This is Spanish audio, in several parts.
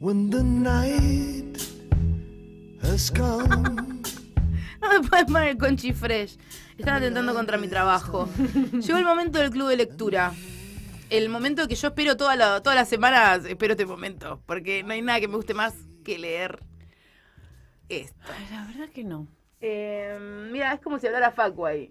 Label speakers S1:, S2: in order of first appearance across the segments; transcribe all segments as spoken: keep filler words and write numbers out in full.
S1: When the night has come.
S2: No me puedes poner Conchi Fresh. Están atentando contra mi trabajo. Llegó el momento del club de lectura. El momento que yo espero toda la, todas las semanas, espero este momento. Porque no hay nada que me guste más que leer esto.
S3: Ay, la verdad que no.
S2: Eh, mira, es como si hablara Facu ahí.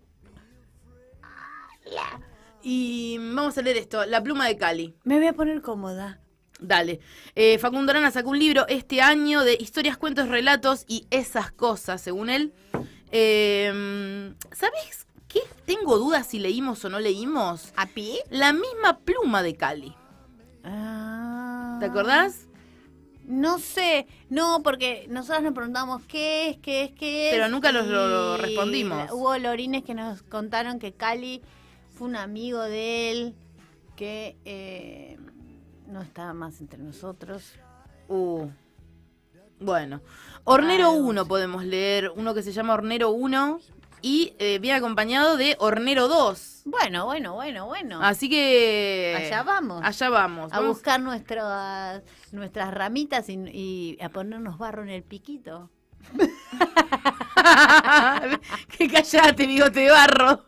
S2: Y vamos a leer esto, La pluma de Cali.
S3: Me voy a poner cómoda.
S2: Dale. Eh, Facundo Arana sacó un libro este año de historias, cuentos, relatos y esas cosas, según él. Eh, ¿Sabes qué? Tengo dudas si leímos o no leímos.
S3: ¿A pie?
S2: La misma pluma de Cali.
S3: Ah.
S2: ¿Te acordás?
S3: No sé, no, porque nosotros nos preguntamos qué es, qué es, qué es.
S2: Pero nunca los-
S3: y
S2: lo respondimos.
S3: Hubo lorines que nos contaron que Cali fue un amigo de él que eh, no estaba más entre nosotros.
S2: Uh. Bueno. Hornero
S3: Algo
S2: uno
S3: así.
S2: podemos leer. Uno que se llama Hornero uno. Y eh, viene acompañado de Hornero dos.
S3: Bueno, bueno, bueno, bueno.
S2: Así que...
S3: Allá vamos.
S2: Allá vamos.
S3: A
S2: Vamos-
S3: buscar nuestras nuestras ramitas y, y a ponernos barro en el piquito.
S2: Que callate, bigote de barro.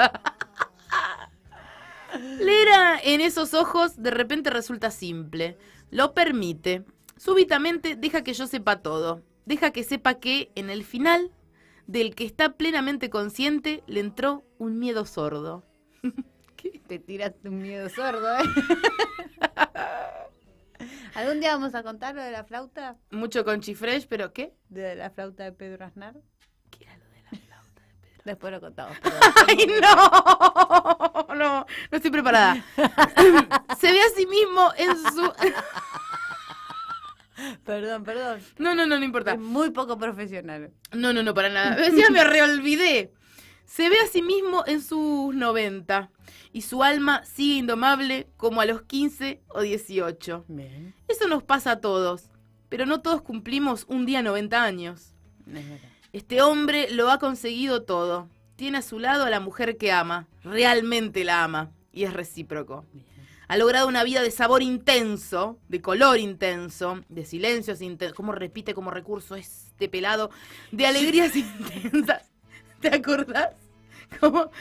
S2: Leer a- en esos ojos de repente resulta simple. Lo permite. Súbitamente deja que yo sepa todo. Deja que sepa que, en el final, del que está plenamente consciente, le entró un miedo sordo.
S3: Te tiraste un miedo sordo, ¿eh? ¿Algún día vamos a contar lo de la flauta?
S2: Mucho Conchi Fresh, pero ¿qué?
S3: De la flauta de Pedro Aznar.
S2: ¿Qué era lo de la flauta de Pedro?
S3: Después lo contamos. pero-
S2: ¡Ay, no! No, no estoy preparada. Se ve a sí mismo en su...
S3: Perdón, perdón.
S2: No, no, no, no importa.
S3: Es muy poco profesional.
S2: No, no, no, para nada. Decía, me reolvidé. Se ve a sí mismo en sus noventa y su alma sigue indomable como a los quince o dieciocho.
S3: Bien.
S2: Eso nos pasa a todos, pero no todos cumplimos un día noventa años.
S3: Es verdad.
S2: Este hombre lo ha conseguido todo. Tiene a su lado a la mujer que ama, realmente la ama, y es recíproco. Ha logrado una vida de sabor intenso, de color intenso, de silencios intensos. ¿Cómo repite como recurso este pelado? De alegrías intensas. ¿Te acordás? ¿Cómo?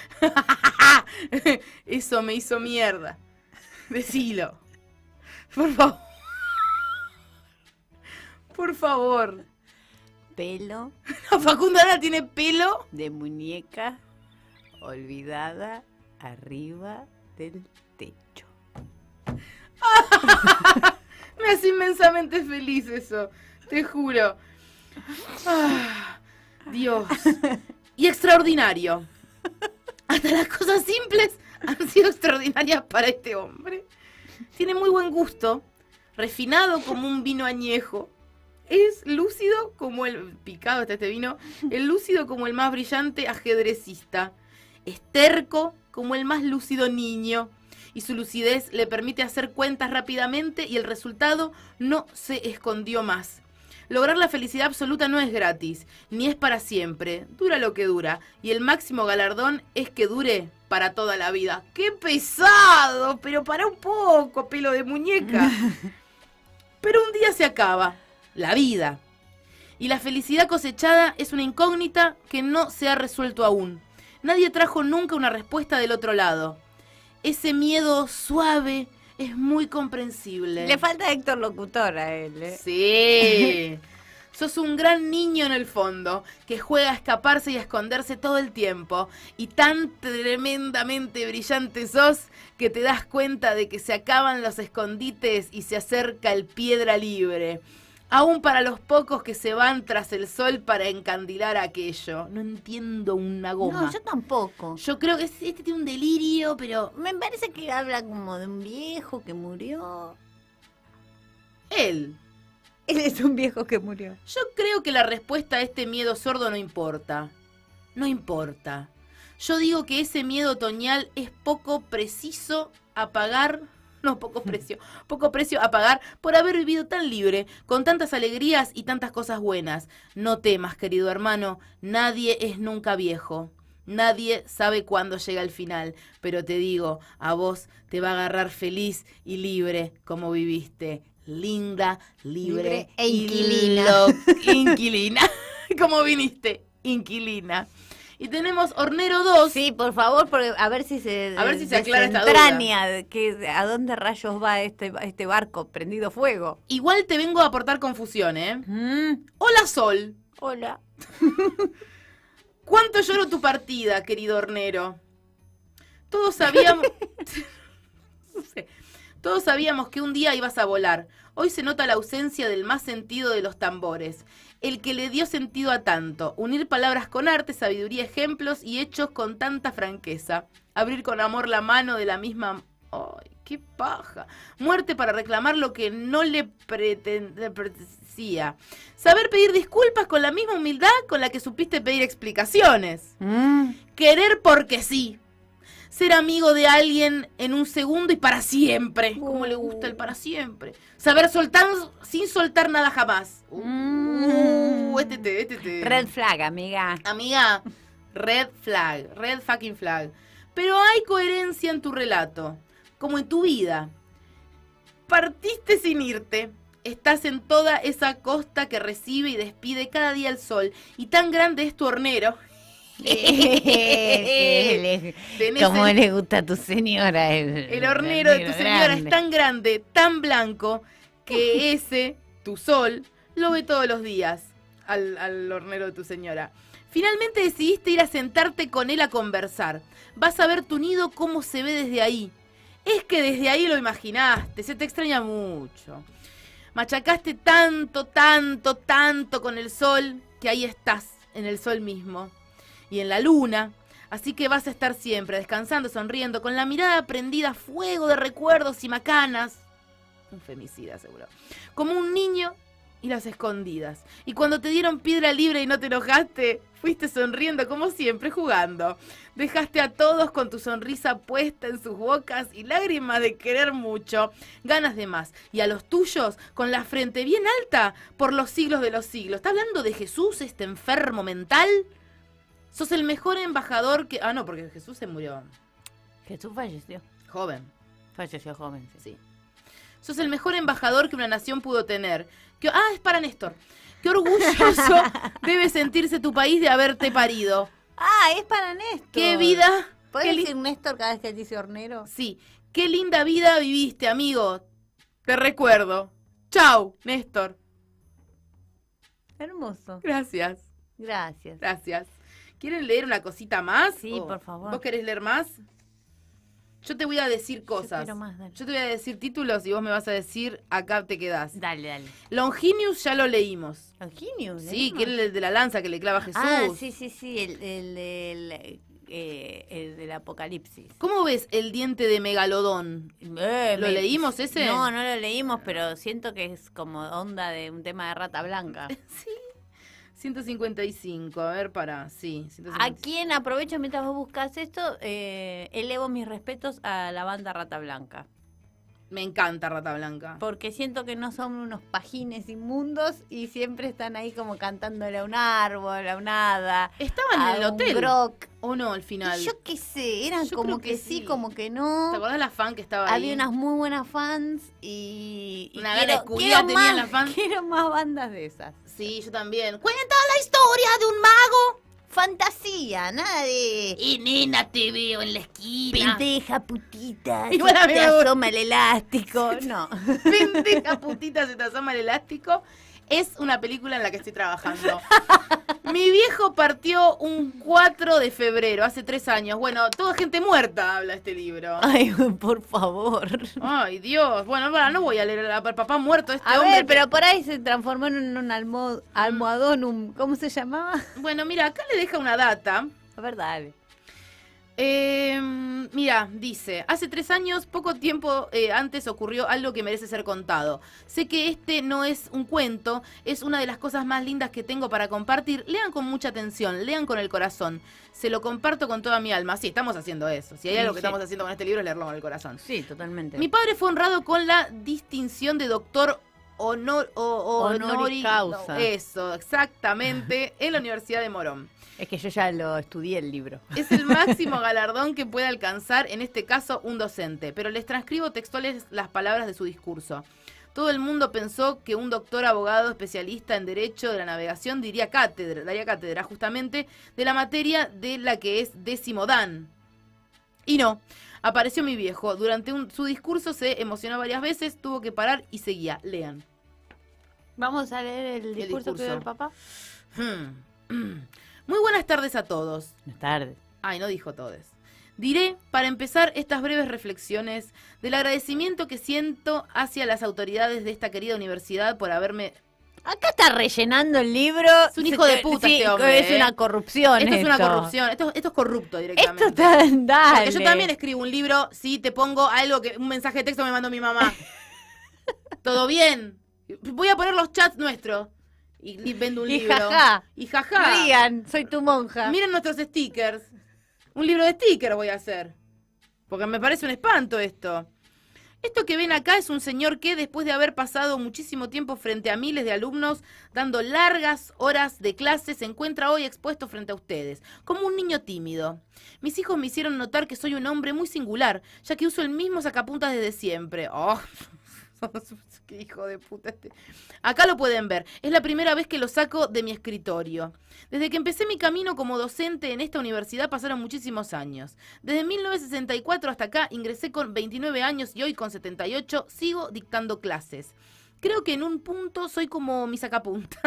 S2: Eso me hizo mierda. Decilo. Por favor. Por favor.
S3: Pelo
S2: No, Facundo ahora tiene pelo.
S3: de muñeca olvidada arriba del techo.
S2: Me hace inmensamente feliz eso. Te juro. Ah, Dios. Y extraordinario. Hasta las cosas simples han sido extraordinarias para este hombre. Tiene muy buen gusto, refinado como un vino añejo. Es lúcido como el... Picado está este vino. Es lúcido como el más brillante ajedrecista. Es terco como el más lúcido niño. Y su lucidez le permite hacer cuentas rápidamente y el resultado no se escondió más. Lograr la felicidad absoluta no es gratis, ni es para siempre. Dura lo que dura. Y el máximo galardón es que dure para toda la vida. ¡Qué pesado! Pero para un poco, pelo de muñeca. Pero un día se acaba. La vida. Y la felicidad cosechada es una incógnita que no se ha resuelto aún. Nadie trajo nunca una respuesta del otro lado. Ese miedo suave es muy comprensible.
S3: Le falta Héctor Locutor a él, ¿eh?
S2: Sí. Sos un gran niño en el fondo, que juega a escaparse y a esconderse todo el tiempo. Y tan tremendamente brillante sos que te das cuenta de que se acaban los escondites y se acerca el piedra libre. Aún para los pocos que se van tras el sol para encandilar aquello. No entiendo una goma.
S3: No, yo tampoco.
S2: Yo creo que este tiene un delirio, pero
S3: Me parece que habla como de un viejo que murió.
S2: él.
S3: Él es un viejo que murió.
S2: Yo creo que la respuesta a este miedo sordo no importa. No importa. Yo digo que ese miedo otoñal es poco preciso a pagar, no poco precio, poco precio a pagar por haber vivido tan libre, con tantas alegrías y tantas cosas buenas. No temas, querido hermano, nadie es nunca viejo. Nadie sabe cuándo llega el final, pero te digo, a vos te va a agarrar feliz y libre como viviste linda, libre,
S3: Libre e inquilina.
S2: y lo- inquilina. ¿Cómo viniste? Inquilina. Y tenemos Hornero dos.
S3: Sí, por favor, porque a ver si se,
S2: A ver si se aclara esta
S3: desentraña de que, a dónde rayos va este, este barco prendido fuego.
S2: Igual te vengo a aportar confusión, ¿eh?
S3: Mm,
S2: Hola, Sol.
S3: Hola.
S2: ¿Cuánto lloro tu partida, querido hornero? Todos sabíamos... No sé. Todos sabíamos que un día ibas a volar. Hoy se nota la ausencia del más sentido de los tambores. El que le dio sentido a tanto. Unir palabras con arte, sabiduría, ejemplos y hechos con tanta franqueza. Abrir con amor la mano de la misma... ¡Ay, qué paja! Muerte para reclamar lo que no le pretendía. Saber pedir disculpas con la misma humildad con la que supiste pedir explicaciones.
S3: Mm.
S2: Querer porque sí. Ser amigo de alguien en un segundo y para siempre. Como le gusta el para siempre. Saber soltar sin soltar nada jamás. Uh,
S3: Mm.
S2: este te, este te.
S3: Red flag, amiga.
S2: Amiga, red flag, red fucking flag. Pero hay coherencia en tu relato, como en tu vida. Partiste sin irte. Estás en toda esa costa que recibe y despide cada día el sol. Y tan grande es tu hornero.
S3: Eh,
S2: Tenés
S3: Como
S2: el-
S3: le gusta a tu señora. El,
S2: El hornero de tu señora
S3: grande.
S2: es tan grande, tan blanco, que ese, tu sol, lo ve todos los días al, al hornero de tu señora. Finalmente decidiste ir a sentarte con él a conversar. Vas a ver tu nido cómo se ve desde ahí. Es que desde ahí lo imaginaste, se te extraña mucho. Machacaste tanto, tanto, tanto con el sol, que ahí estás, en el sol mismo. Y en la luna, así que vas a estar siempre descansando, sonriendo, con la mirada prendida a fuego de recuerdos y macanas. Un femicida, seguro. Como un niño y las escondidas. Y cuando te dieron piedra libre y no te enojaste, fuiste sonriendo como siempre, jugando. Dejaste a todos con tu sonrisa puesta en sus bocas y lágrimas de querer mucho, ganas de más. Y a los tuyos, con la frente bien alta por los siglos de los siglos. ¿Está hablando de Jesús, este enfermo mental? Sos el mejor embajador que... Ah, no, porque Jesús se murió
S3: Jesús falleció.
S2: joven.
S3: Falleció joven. Sí.
S2: Sí. Sos el mejor embajador que una nación pudo tener. Que... Ah, es para Néstor. Qué orgulloso debe sentirse tu país de haberte parido.
S3: Ah, es para Néstor.
S2: Qué vida...
S3: ¿Puedes
S2: qué li-
S3: decir Néstor cada vez que dice hornero?
S2: Sí, qué linda vida viviste, amigo. Te recuerdo. Chau, Néstor.
S3: Hermoso.
S2: Gracias,
S3: Gracias.
S2: gracias. ¿Quieren leer una cosita más?
S3: Sí,
S2: ¿O
S3: por favor.
S2: ¿Vos querés leer más? Yo te voy a decir cosas.
S3: quiero más, dale.
S2: Yo te voy a decir títulos y vos me vas a decir acá te quedás.
S3: Dale, dale.
S2: Longinius ya lo leímos.
S3: Longinius.
S2: Sí, que era el de la lanza que le clava a Jesús.
S3: Ah, sí, sí, sí, el, el, el, eh, el del Apocalipsis.
S2: ¿Cómo ves el diente de Megalodón?
S3: Eh,
S2: ¿Lo
S3: me-
S2: leímos ese?
S3: No, no lo leímos, pero siento que es como onda de un tema de rata blanca.
S2: Sí. ciento cincuenta y cinco, a ver, para, sí. ciento cincuenta y cinco.
S3: A quien aprovecho mientras vos buscas esto, eh, elevo mis respetos a la banda Rata Blanca.
S2: Me encanta Rata Blanca.
S3: Porque siento que no son unos pajines inmundos y siempre están ahí como cantándole a un árbol, a un hada.
S2: Estaban
S3: a
S2: en el
S3: un
S2: hotel.
S3: grok.
S2: ¿O no, al final?
S3: Y yo qué sé, eran
S2: Yo
S3: como
S2: creo
S3: que,
S2: que
S3: sí,
S2: sí.
S3: como que no.
S2: ¿Te acordás la fan que estaba ahí?
S3: Había unas muy buenas fans y, y
S2: Una gana
S3: quiero,
S2: de culiar
S3: quiero
S2: tenían
S3: más,
S2: las fans.
S3: quiero más bandas de esas.
S2: Sí, yo también. ¡Cuenta la historia de un mago!
S3: Fantasía, nada de
S2: Y nena, te veo en la esquina.
S3: pendeja putita,
S2: Igual a
S3: se
S2: mí
S3: te
S2: me gusta.
S3: asoma el elástico. No.
S2: Pendeja putita, se te asoma el elástico. Es una película en la que estoy trabajando. Mi viejo partió un cuatro de febrero, hace tres años. Bueno, toda gente muerta habla este libro.
S3: Ay, por favor.
S2: Ay, Dios. Bueno, para, no voy a leer al papá muerto de este
S3: A
S2: hombre.
S3: ver, pero por ahí se transformó en un almo- almohadón, un, ¿cómo se llamaba?
S2: Bueno, mira, acá le deja una data.
S3: A ver, dale.
S2: Eh, mira, dice, hace tres años, poco tiempo eh, antes ocurrió algo que merece ser contado. Sé que este no es un cuento, es una de las cosas más lindas que tengo para compartir. Lean con mucha atención, lean con el corazón. Se lo comparto con toda mi alma. Sí, estamos haciendo eso. Si hay
S3: Sí,
S2: algo que
S3: sí.
S2: estamos haciendo con este libro es leerlo con el corazón.
S3: Sí, totalmente.
S2: Mi padre fue honrado con la distinción de doctor honor, o, o-
S3: Honoris
S2: honori-
S3: causa.
S2: no, eso, exactamente, en la Universidad de Morón.
S3: Es que yo ya lo estudié el libro.
S2: Es el máximo galardón que puede alcanzar, en este caso, un docente. Pero les transcribo textuales las palabras de su discurso. Todo el mundo pensó que un doctor abogado especialista en Derecho de la Navegación diría cátedra, daría cátedra justamente de la materia de la que es décimo dan. Y no, apareció mi viejo. Durante un, su discurso se emocionó varias veces, tuvo que parar y seguía. Lean.
S3: Vamos a leer el discurso,
S2: discurso.
S3: que dio el papá.
S2: Hmm. Muy buenas tardes a todos.
S3: Buenas tardes.
S2: Ay, no dijo todes. Diré, para empezar, estas breves reflexiones del agradecimiento que siento hacia las autoridades de esta querida universidad por haberme...
S3: Acá está rellenando el libro.
S2: Es un hijo de puta
S3: sí,
S2: este hombre,
S3: Es
S2: ¿eh?
S3: una corrupción.
S2: Esto es una
S3: esto.
S2: corrupción, esto, esto es corrupto directamente.
S3: Esto está... Dale.
S2: Porque yo también escribo un libro, sí, te pongo algo que un mensaje de texto me mandó mi mamá. ¿Todo bien? Voy a poner los chats nuestros. Y, y vendo un
S3: y
S2: libro.
S3: Jaja.
S2: Y jaja.
S3: Rían, soy tu monja.
S2: Miren nuestros stickers. Un libro de stickers voy a hacer. Porque me parece un espanto esto. Esto que ven acá es un señor que, después de haber pasado muchísimo tiempo frente a miles de alumnos, dando largas horas de clase, se encuentra hoy expuesto frente a ustedes, como un niño tímido. Mis hijos me hicieron notar que soy un hombre muy singular, ya que uso el mismo sacapuntas desde siempre. ¡Oh! ¡Qué hijo de puta este! Acá lo pueden ver. Es la primera vez que lo saco de mi escritorio. Desde que empecé mi camino como docente en esta universidad pasaron muchísimos años. Desde mil novecientos sesenta y cuatro hasta acá ingresé con veintinueve años y hoy con setenta y ocho sigo dictando clases. Creo que en un punto soy como mi sacapunta.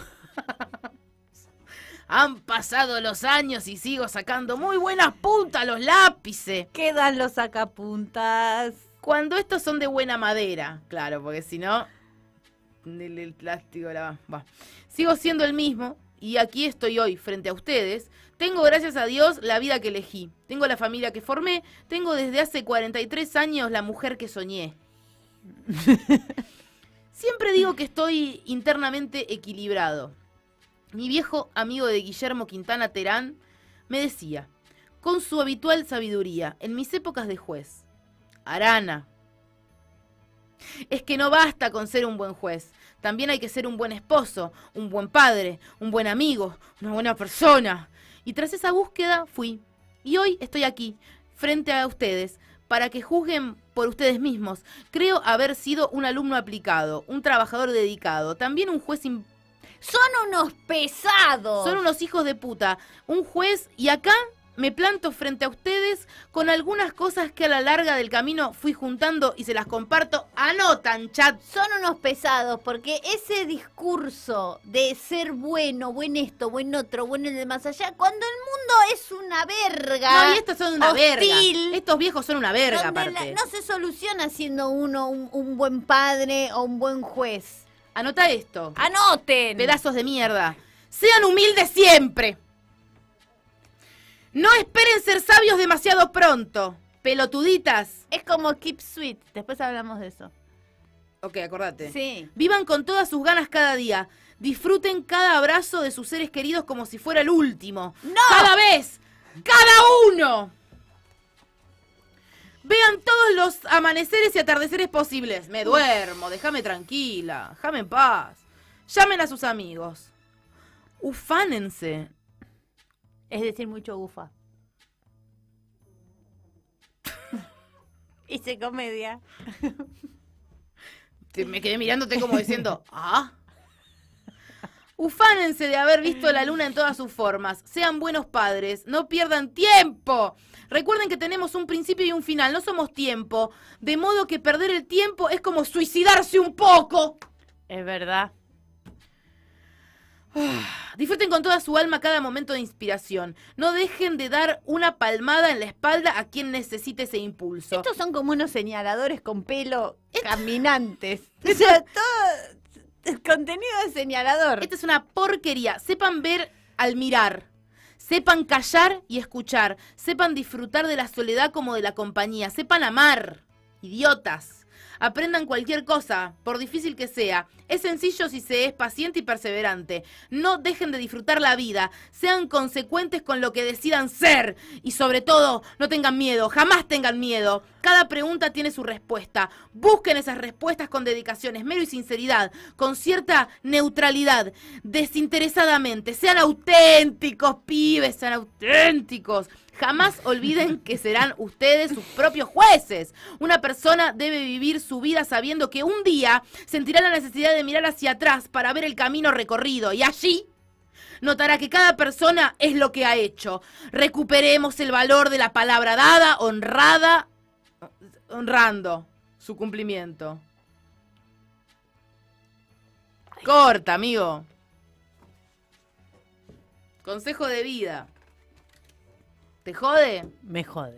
S2: Han pasado los años y sigo sacando muy buenas puntas a los lápices.
S3: Quedan los sacapuntas.
S2: Cuando estos son de buena madera, claro, porque si no, el, el plástico la va. Sigo siendo el mismo y aquí estoy hoy frente a ustedes. Tengo, gracias a Dios, la vida que elegí. Tengo la familia que formé. Tengo desde hace cuarenta y tres años la mujer que soñé. Siempre digo que estoy internamente equilibrado. Mi viejo amigo de Guillermo Quintana Terán me decía, con su habitual sabiduría, en mis épocas de juez: Arana, es que no basta con ser un buen juez, también hay que ser un buen esposo, un buen padre, un buen amigo, una buena persona. Y tras esa búsqueda fui, y hoy estoy aquí, frente a ustedes, para que juzguen por ustedes mismos. Creo haber sido un alumno aplicado, un trabajador dedicado, también un juez imp-
S3: Son unos pesados.
S2: Son unos hijos de puta, un juez, y acá me planto frente a ustedes con algunas cosas que a la larga del camino fui juntando y se las comparto. Anotan, chat.
S3: Son unos pesados porque ese discurso de ser bueno, buen esto, buen otro, bueno el de más allá, cuando el mundo es una verga.
S2: No, y estos son una
S3: hostil,
S2: verga. Estos viejos son una verga,
S3: donde
S2: aparte.
S3: la- no se soluciona siendo uno un, un buen padre o un buen juez.
S2: Anota esto.
S3: ¡Anoten!
S2: Pedazos de mierda. Sean humildes siempre. No esperen ser sabios demasiado pronto. Pelotuditas.
S3: Es como Keep Sweet. Después hablamos de eso.
S2: Ok, acordate.
S3: Sí.
S2: Vivan con todas sus ganas cada día. Disfruten cada abrazo de sus seres queridos como si fuera el último.
S3: ¡No!
S2: ¡Cada vez! ¡Cada uno! Vean todos los amaneceres y atardeceres posibles. Me duermo, déjame tranquila, déjame en paz. Llamen a sus amigos. Ufánense.
S3: Es decir, mucho ufa. Hice comedia.
S2: Te- me quedé mirándote como diciendo, ah. Ufánense de haber visto la luna en todas sus formas. Sean buenos padres. No pierdan tiempo. Recuerden que tenemos un principio y un final. No somos tiempo. De modo que perder el tiempo es como suicidarse un poco.
S3: Es verdad.
S2: Disfruten con toda su alma cada momento de inspiración. No dejen de dar una palmada en la espalda a quien necesite ese impulso.
S3: Estos son como unos señaladores con pelo caminantes. O sea, todo el contenido de señalador.
S2: Esta es una porquería. Sepan ver al mirar. Sepan callar y escuchar. Sepan disfrutar de la soledad como de la compañía. Sepan amar. Idiotas. Aprendan cualquier cosa, por difícil que sea. Es sencillo si se es paciente y perseverante. No dejen de disfrutar la vida. Sean consecuentes con lo que decidan ser. Y sobre todo, no tengan miedo. Jamás tengan miedo. Cada pregunta tiene su respuesta. Busquen esas respuestas con dedicación, esmero y sinceridad. Con cierta neutralidad. Desinteresadamente. Sean auténticos, pibes. Sean auténticos. Jamás olviden que serán ustedes sus propios jueces. Una persona debe vivir su vida sabiendo que un día sentirá la necesidad de mirar hacia atrás para ver el camino recorrido. Y allí notará que cada persona es lo que ha hecho. Recuperemos el valor de la palabra dada, honrada, honrando su cumplimiento. Corta, amigo. Consejo de vida. ¿Te jode?
S3: Me jode.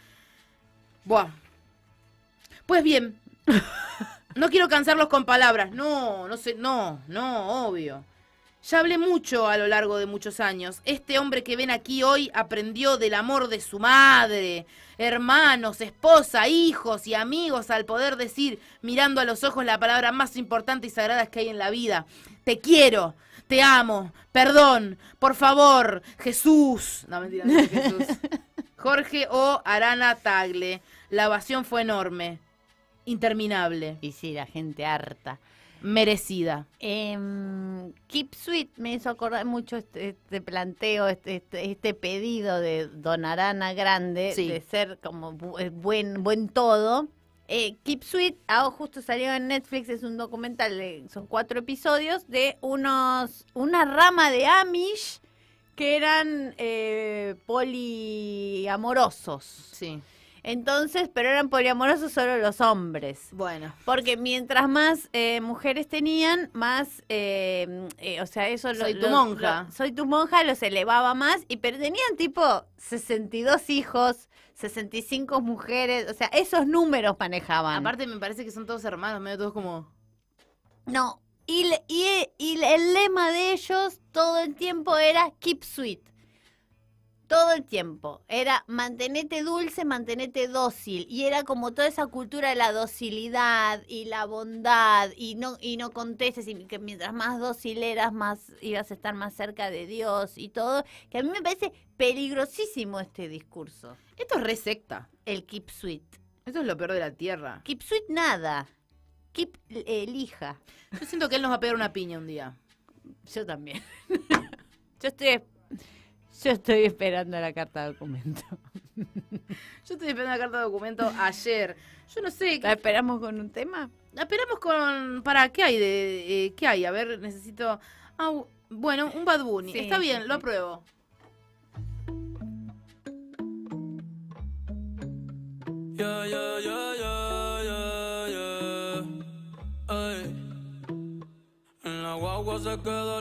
S2: Buah. Pues bien. No quiero cansarlos con palabras. No, no sé, no, no, obvio. Ya hablé mucho a lo largo de muchos años. Este hombre que ven aquí hoy aprendió del amor de su madre, hermanos, esposa, hijos y amigos al poder decir, mirando a los ojos, la palabra más importante y sagrada que hay en la vida. Te quiero, te amo, perdón, por favor, Jesús. No, mentira, no es Jesús. Jorge O. Arana Tagle. La ovación fue enorme, interminable,
S3: Y sí, la gente harta.
S2: merecida.
S3: Eh, Keep Sweet me hizo acordar mucho este, este planteo, este, este, este pedido de Don Arana Grande,
S2: Sí.
S3: de ser como bu- eh, buen, buen todo. Eh, Keep Sweet, ahora justo salió en Netflix, es un documental, de- son cuatro episodios de unos una rama de Amish que eran eh, poliamorosos.
S2: Sí.
S3: Entonces, pero eran poliamorosos solo los hombres.
S2: Bueno.
S3: Porque mientras más eh, mujeres tenían, más, eh, eh, o sea, eso...
S2: Soy tu monja.
S3: lo- soy tu monja, los elevaba más, y pero tenían tipo sesenta y dos hijos, sesenta y cinco mujeres, o sea, esos números manejaban.
S2: Aparte me parece que son todos hermanos, medio todos como...
S3: No, y, le- y, y el lema de ellos todo el tiempo era Keep Sweet. Todo el tiempo. Era mantenete dulce, mantenete dócil. Y era como toda esa cultura de la docilidad y la bondad. Y no, y no contestes. Y que mientras más dócil eras, más ibas a estar más cerca de Dios y todo. Que a mí me parece peligrosísimo este discurso.
S2: Esto es re secta.
S3: El Keep Sweet.
S2: Esto es lo peor de la tierra.
S3: Keep Sweet nada. Keep eh, elija.
S2: Yo siento que él nos va a pegar una piña un día.
S3: Yo también. Yo estoy... Yo estoy esperando la carta de documento.
S2: Yo estoy esperando la carta de documento ayer. Yo no sé.
S3: ¿La esperamos con un tema?
S2: Esperamos con... ¿Para qué hay de...? Eh, ¿Qué hay? A ver, necesito... Ah, bu- bueno, un Bad Bunny.
S3: Sí,
S2: Está bien,
S3: sí,
S2: lo
S3: sí.
S2: apruebo.
S4: Yeah, yeah, yeah, yeah, yeah, yeah. Ay. En la guagua se quedó